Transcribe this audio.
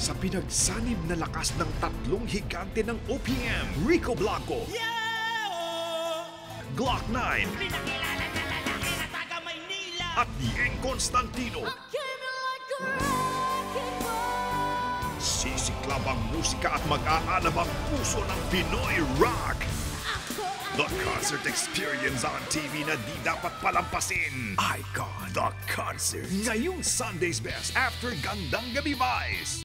Sa pinagsanib na lakas ng tatlong higante ng OPM, Rico Blanco, Glock 9, Pinakilala na lalaki na taga Maynila. at Dieng Constantino. Sisiklab ang musika at mag-aalab ang puso ng Pinoy Rock. The concert experience on TV na di dapat palampasin. Icon The Concert. Ngayong Sunday's Best after Gandang Gabi Vice.